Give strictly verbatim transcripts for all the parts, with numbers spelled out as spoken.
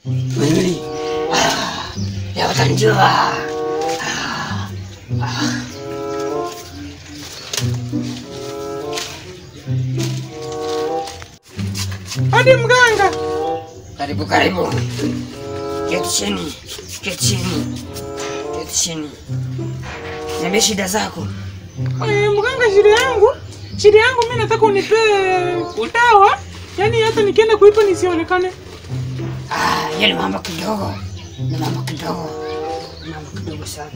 Mimi. Ah. Ya watanjua. Ah. Ah. Hadi mganga. Karibu karibu. Keti chini. Keti chini. Keti chini. Niambie shida zako. Eh, mganga, shida yangu. Shida yangu mimi nataka unipe dawa. Yaani hata nikienda kuipa nisionekane. Ah, yale mambo kidogo. Ni mambo kidogo. Ni mambo kidogo sana.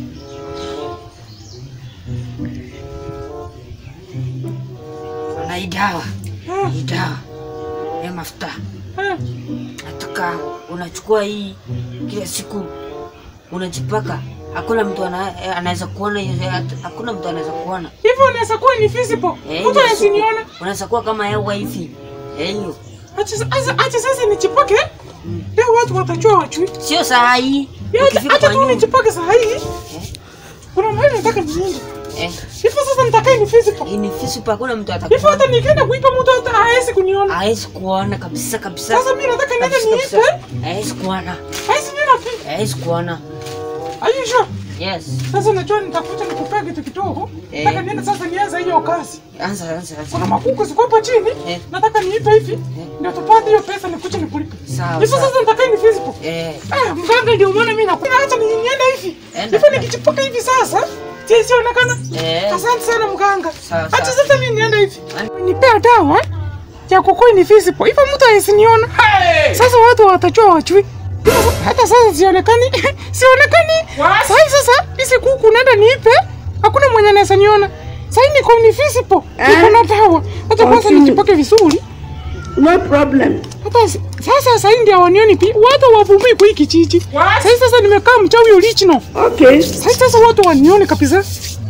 Na hii dawa. Ah. Hii dawa. Ni mafuta. Ah. Nataka unachukua hii kila siku unajipaka. Hakuna mtu anaweza kuona hiyo, hakuna mtu anaweza kuona. Hivyo unaweza kuwa ni visible. Mtu asiniona. Unaweza kuwa kama hewa hivi. Eh hiyo. Acha acha acha sasa nijipake. Leo watu watajua wajui. Sio saa hii. Acha tu nijipake saa hii. Kuna mahali nataka niende. Eh. Hivyo sasa nitakaa ni visible. Ni visible, hakuna mtu atakuona. Hivyo hata nikienda kuipa mtu hata hawezi kuniona. Hawezi kuona kabisa kabisa. Sasa mimi nataka niende niipe. Hawezi kuona. Hawezi niona pia. Hawezi kuona. Are you sure? Yes. Sasa najua nitakuja nikupea kitu kidogo. Eh. Nataka niende sasa nianze hiyo kazi. Anza anza anza. Kuna makuku ziko hapa chini. Eh. Nataka niipe hivi. Eh. Ndio tupate hiyo pesa nikuje nikulipe. Sawa. Hivyo sasa nitakaa ni visible. Eh. Ah, mganga ndio maana mimi nakuja. Acha niende hivi. Hivyo nikijipaka hivi sasa, sisi onekana. Eh. Asante sana mganga. Sawa. Acha sasa mimi niende hivi. Nipea dawa ya kukui ni visible. Hivyo mtu asiniona. Hey! Sasa watu watajua wajui. Hata sasa sionekani. Sionekani. Sasa sasa hizi kuku naenda niipe. Hakuna mwenye anaweza niona. Sasa niko ni visible. Niko na dawa. Hata kwanza nijipake vizuri. No problem. Hata sasa sasa ndio wanioni pia. Watu wavumbi kwa hiki kijiji. Sasa sasa nimekaa mchawi original. Okay. Sasa sasa watu wanione kabisa.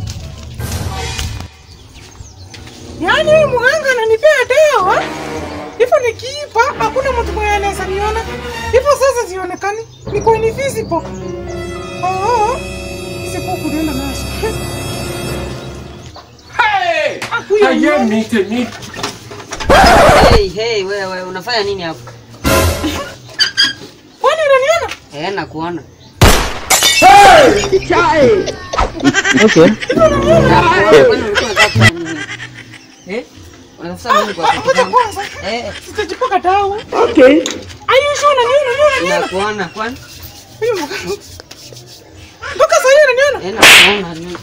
Yaani huyu mganga ananipea dawa. Hivyo nikiipa hakuna mtu mwenye anaweza niona. Hivyo sasa sionekani. Niko ni visible. Oh. Hizi kuku nenda nazo. Hey! Haye mite mite. Hey hey wewe unafanya nini hapo? Kwani unaniona? Eh, nakuona. Hey! Chai. Okay. Eh? Unafanya nini kwa kitu? Eh, sitajipaka dawa. Okay. Are you sure unaniona? Unaniona? Nakuona kwani? Huyu mganga. Mpaka sasa unaniona? Eh, nakuona ni.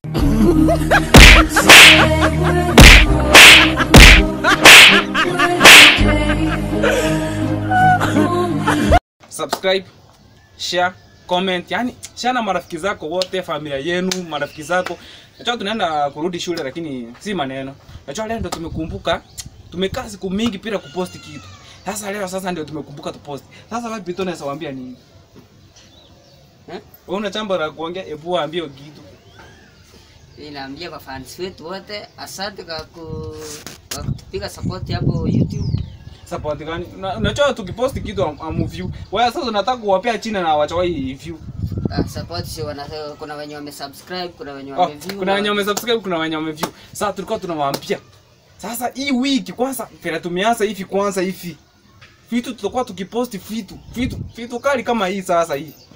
Subscribe, share, comment, yani share na marafiki zako wote, familia yenu, marafiki zako. Najua tunaenda kurudi shule lakini si maneno. Najua leo ndo tumekumbuka, tumekaa siku mingi bila kuposti kitu. Sasa leo sasa ndio tumekumbuka tuposti. Sasa wapi Pitone asawaambia nini? Eh? Wewe una jambo la kuongea, hebu waambie kitu. Ninaambia kwa fans wetu wote asante kwa kupiga support hapo YouTube. Support gani? Unajua tukiposti kitu am view. Wewe sasa unataka kuwapea chini na wachawai view. Ah, support si wanasema kuna wenye wamesubscribe, kuna wenye wameview. Oh, kuna wenye wamesubscribe, kuna wenye wameview. Sasa tulikuwa tunawaambia. Sasa hii wiki kwanza pera tumeanza hivi kwanza hivi. Vitu tutakuwa tukiposti vitu, vitu, vitu kali kama hii sasa hii.